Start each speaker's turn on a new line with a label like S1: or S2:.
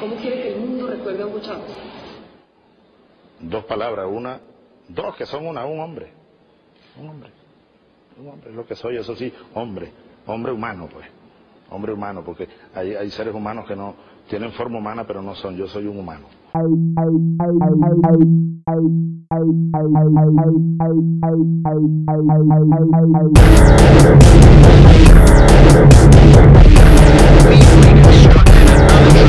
S1: ¿Cómo quiere que el mundo recuerde a Hugo Chávez?
S2: Dos palabras, dos que son un hombre. Un hombre, es lo que soy, eso sí, hombre humano, pues. Hombre humano, porque hay seres humanos que no tienen forma humana, pero no son. Yo soy un humano.
S3: We reconstructed another